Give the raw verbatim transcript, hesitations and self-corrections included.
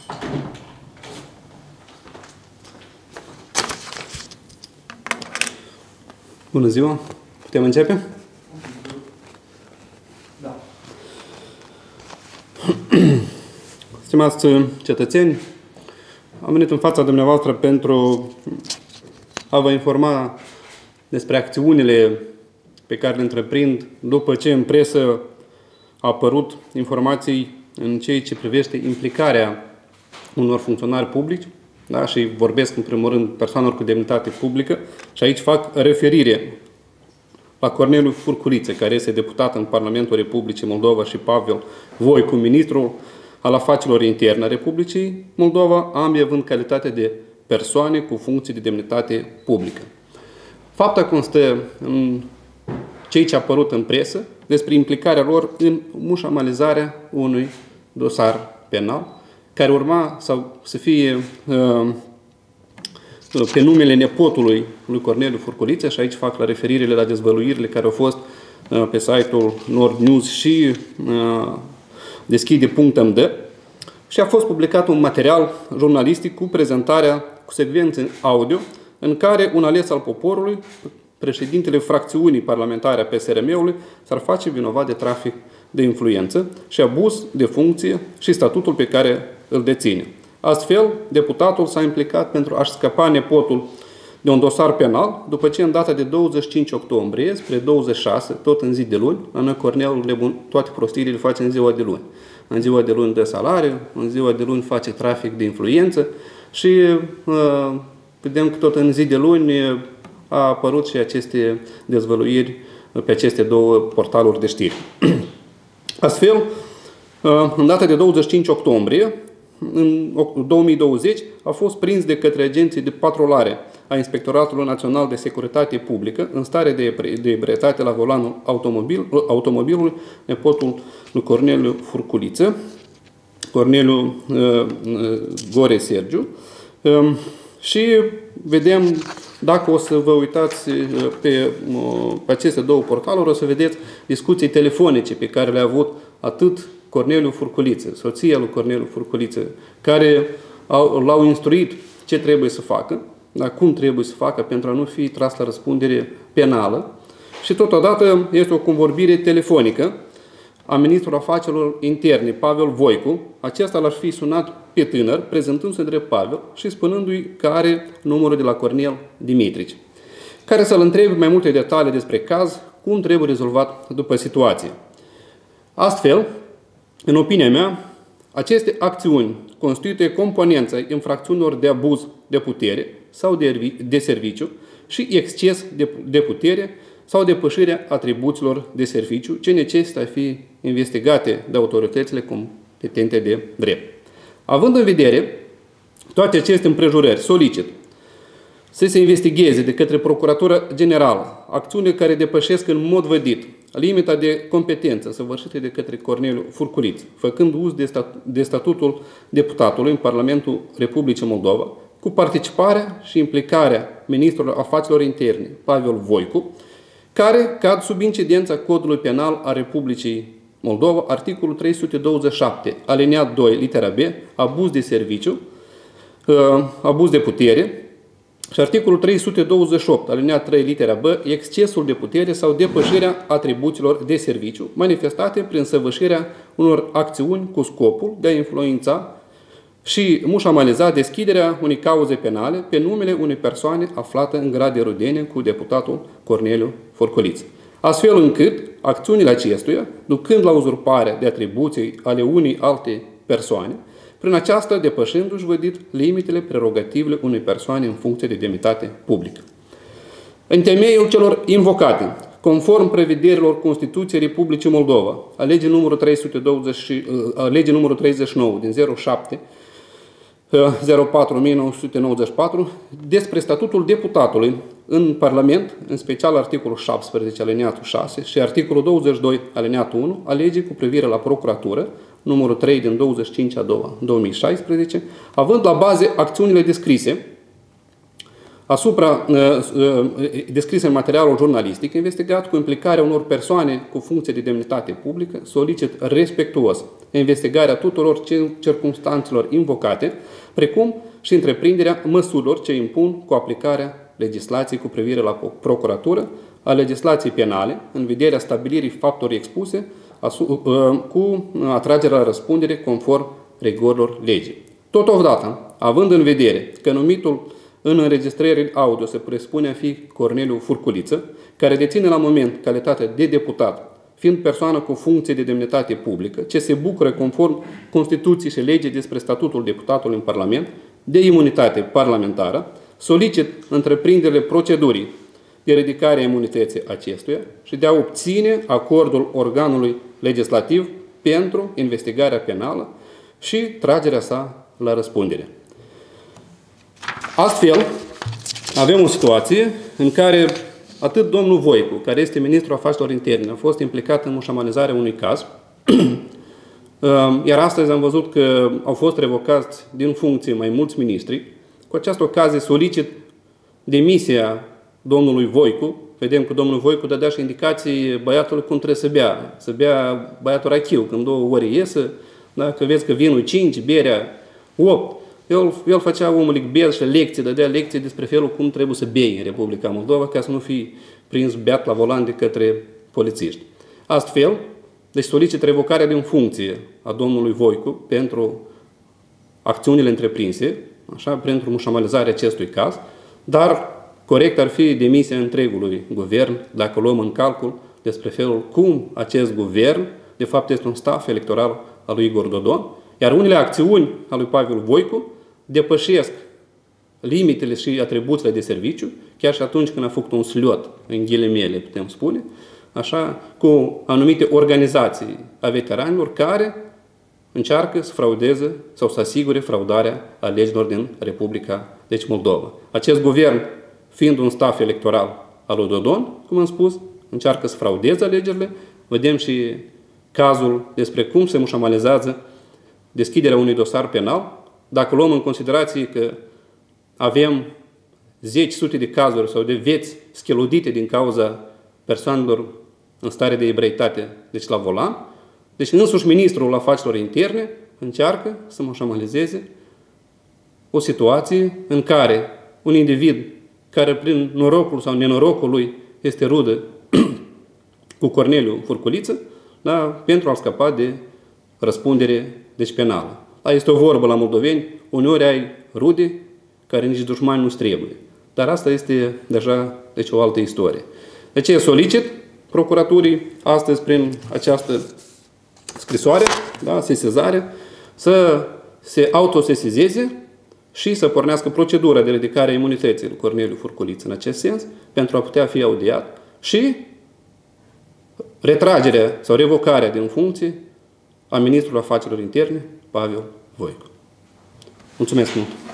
Bună ziua! Putem începe? Da. Stimați cetățeni, am venit în fața dumneavoastră pentru a vă informa despre acțiunile pe care le întreprind după ce în presă a apărut informații în ceea ce privește implicarea unor funcționari publici, da? Și vorbesc în primul rând persoanelor cu demnitate publică și aici fac referire la Corneliu Furculiță, care este deputat în Parlamentul Republicii Moldova, și Pavel Voicu, ministrul al afacerilor interne a Republicii Moldova, ambii având calitate de persoane cu funcții de demnitate publică. Fapta constă în ceea ce a apărut în presă despre implicarea lor în mușamalizarea unui dosar penal, care urma sau să fie uh, pe numele nepotului lui Corneliu Furculiță, și aici fac la referirile la dezvăluirile care au fost uh, pe site-ul Nord News și uh, deschide punct m d, și a fost publicat un material jurnalistic cu prezentarea, cu secvențe audio, în care un ales al poporului, președintele fracțiunii parlamentare a P S R M-ului, s-ar face vinovat de trafic de influență și abuz de funcție și statutul pe care îl deține. Astfel, deputatul s-a implicat pentru a-și scăpa nepotul de un dosar penal, după ce în data de douăzeci și cinci octombrie, spre douăzeci și șase, tot în zi de luni, la noi Cornelul nebun, toate prostiile le face în ziua de luni. În ziua de luni dă salariu, în ziua de luni face trafic de influență și uh, vedem că tot în zi de luni a apărut și aceste dezvăluiri pe aceste două portaluri de știri. Astfel, în data de douăzeci și cinci octombrie, în două mii douăzeci, a fost prins de către agenții de patrulare a Inspectoratului Național de Securitate Publică în stare de ebrietate la volanul automobil, automobilului nepotul lui Corneliu Furculiță, Corneliu uh, Gore Sergiu, uh, și vedem, dacă o să vă uitați pe, pe aceste două portaluri, o să vedeți discuții telefonice pe care le-a avut atât Corneliu Furculiță, soția lui Corneliu Furculiță, care l-au instruit ce trebuie să facă, dar cum trebuie să facă pentru a nu fi tras la răspundere penală, și totodată este o convorbire telefonică a ministrului afacerilor interne, Pavel Voicu. Acesta l-ar fi sunat pe tânăr, prezentându-se drept Pavel și spunându-i că are numărul de la Cornel Dimitrici, care să-l întrebe mai multe detalii despre caz, cum trebuie rezolvat după situație. Astfel, în opinia mea, aceste acțiuni constituie componența infracțiunilor de abuz de putere sau de, de serviciu și exces de, de putere sau depășirea atribuțiilor de serviciu, ce necesită a fi investigate de autoritățile competente de drept. Având în vedere toate aceste împrejurări, solicit să se investigheze de către Procuratura Generală acțiunile care depășesc în mod vădit limita de competență săvârșite de către Corneliu Furculiță, făcând uz de, stat, de statutul deputatului în Parlamentul Republicii Moldova, cu participarea și implicarea ministrului afacerilor interne, Pavel Voicu, care cad sub incidența Codului Penal a Republicii Moldova, articolul trei sute douăzeci și șapte, aliniat doi, litera B, abuz de serviciu, abuz de putere, și articolul trei sute douăzeci și opt, aliniat trei, litera B, excesul de putere sau depășirea atribuțiilor de serviciu, manifestate prin săvârșirea unor acțiuni cu scopul de a influența și mușamaliza deschiderea unei cauze penale pe numele unei persoane aflată în grad de rudenie cu deputatul Corneliu Furculiță. Astfel încât acțiunile acestuia, ducând la uzurparea de atribuții ale unei alte persoane, prin aceasta depășindu-și vădit limitele prerogativele unei persoane în funcție de demnitate publică. În temeiul celor invocate, conform prevederilor Constituției Republicii Moldova, a legii numărul trei sute douăzeci, a legii numărul treizeci și nouă din zero șapte zero patru o nouă sute nouăzeci și patru, despre statutul deputatului în Parlament, în special articolul șaptesprezece, aliniatul șase, și articolul douăzeci și doi, aliniatul unu, a legii cu privire la procuratură, numărul trei din douăzeci și cinci a doua două mii șaisprezece, având la bază acțiunile descrise, asupra uh, uh, descrise în materialul jurnalistic investigat cu implicarea unor persoane cu funcție de demnitate publică, solicit respectuos investigarea tuturor circumstanțelor invocate, precum și întreprinderea măsurilor ce impun cu aplicarea legislației cu privire la procuratură, a legislației penale, în vederea stabilirii faptelor expuse cu atragerea la răspundere conform rigorilor legii. Totodată, având în vedere că numitul în înregistrările audio se presupune a fi Corneliu Furculiță, care deține la moment calitatea de deputat, fiind persoană cu funcție de demnitate publică, ce se bucură conform Constituției și legii despre statutul deputatului în Parlament, de imunitate parlamentară, solicit întreprinderile procedurii de ridicare a imunității acestuia și de a obține acordul organului legislativ pentru investigarea penală și tragerea sa la răspundere. Astfel, avem o situație în care atât domnul Voicu, care este ministrul afacerilor interne, a fost implicat în mușamalizarea unui caz, iar astăzi am văzut că au fost revocați din funcție mai mulți miniștri. Cu această ocazie solicit demisia domnului Voicu. Vedem că domnul Voicu dădea și indicații băiatului cum trebuie să bea. Să bea băiatul rachiu, când două ori iesă, da? Că vezi că vinul cinci, berea opt. El, el făcea omul licbez și lecții, dădea lecții despre felul cum trebuie să bei în Republica Moldova ca să nu fii prins beat la volan de către polițiști. Astfel, deci solicit revocarea din funcție a domnului Voicu pentru acțiunile întreprinse, așa, pentru mușamalizarea acestui caz, dar corect ar fi demisia întregului guvern dacă luăm în calcul despre felul cum acest guvern, de fapt, este un staff electoral al lui Igor Dodon, iar unele acțiuni al lui Pavel Voicu depășesc limitele și atribuțiile de serviciu, chiar și atunci când a făcut un slot, în ghilimele, putem spune, așa, cu anumite organizații a veteranilor care încearcă să fraudeze sau să asigure fraudarea alegerilor din Republica deci Moldova. Acest guvern, fiind un staff electoral al lui Dodon, cum am spus, încearcă să fraudeze alegerile. Vedem și cazul despre cum se mușamalizează deschiderea unui dosar penal. Dacă luăm în considerație că avem zeci sute de cazuri sau de vieți scheludite din cauza persoanelor în stare de ebraitate, deci la volan, deci însuși ministrul afacerilor interne încearcă să mușamalizeze o situație în care un individ care prin norocul sau nenorocul lui este rudă cu Corneliu Furculiță, da, pentru a scăpa de răspundere deci penală. Da, este o vorbă la moldoveni, uneori ai rude care nici dușmani nu-ți trebuie. Dar asta este deja deci, o altă istorie. De ce solicit procuraturii astăzi prin această scrisoare, da, sesizare, să se autosesizeze și să pornească procedura de ridicare a imunității lui Corneliu Furculiță în acest sens, pentru a putea fi audiat și retragerea sau revocarea din funcție a ministrului afacerilor interne, Pavel Voicu. Mulțumesc mult!